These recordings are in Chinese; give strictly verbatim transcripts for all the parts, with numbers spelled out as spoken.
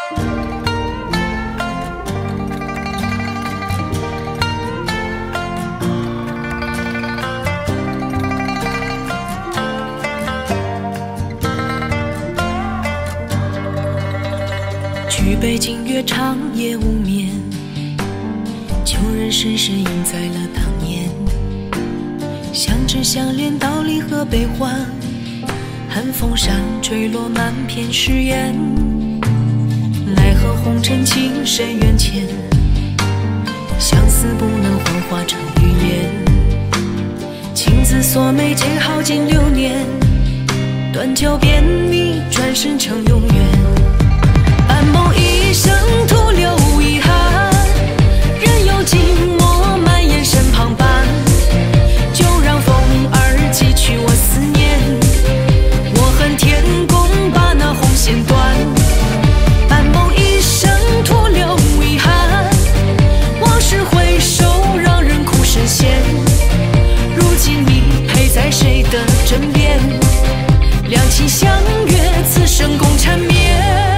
举杯今月长夜无眠，旧人深深印在了当年。相知相恋，道离合悲欢，寒风山坠落，满片誓言。奈何红尘情深缘浅，相思不能幻化成语言。情字锁眉间，耗尽流年，断桥变你，转身成永远。半梦一生，徒留遗憾，任由寂寞蔓延身旁伴。就让风儿寄去我思念，我恨天公把那红线断。半梦一生，徒留遗憾，往事回首，让人哭神仙。如今你陪在谁的枕边？两情相悦，此生共缠绵。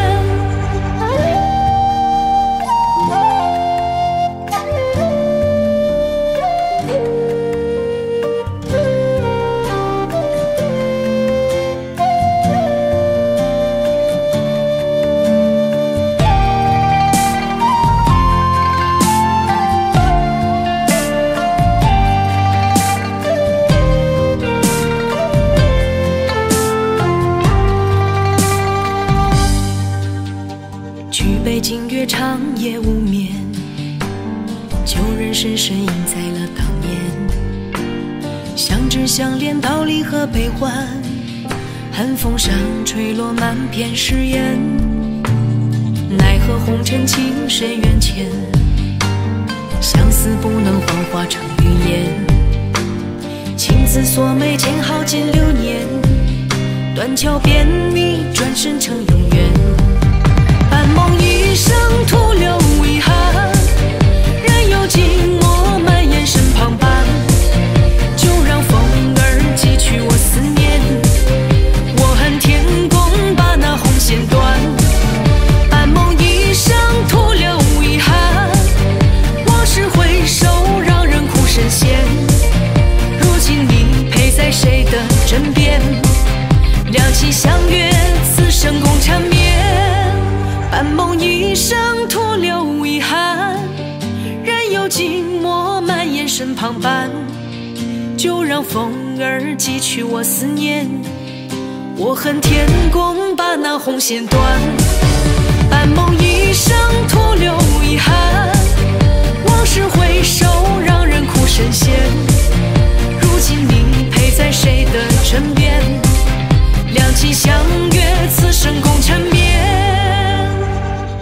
举杯今月长夜无眠，旧人深深印在了当年。相知相恋，道离合悲欢，寒风山垂落，满片誓言。奈何红尘情深缘浅，相思不能幻化成语言。情字锁眉间，耗尽流年，断桥变你，转身成永远。半梦一生，徒留遗憾，任由寂寞蔓延身旁伴。就让风儿寄去我思念，我恨天公把那红线断。半梦一生，徒留遗憾，往事回首，让人哭神仙。如今你陪在谁的枕边？两情相悦，此生共缠绵。半梦一生，徒留遗憾，任由寂寞蔓延身旁伴。就让风儿寄去我思念，我恨天公把那红线断。半梦一生，徒留遗憾，往事回首，让人哭神仙。如今你陪在谁的枕边？两情相悦，此生共缠绵。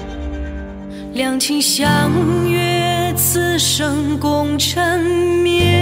两情相悦，此生共缠绵。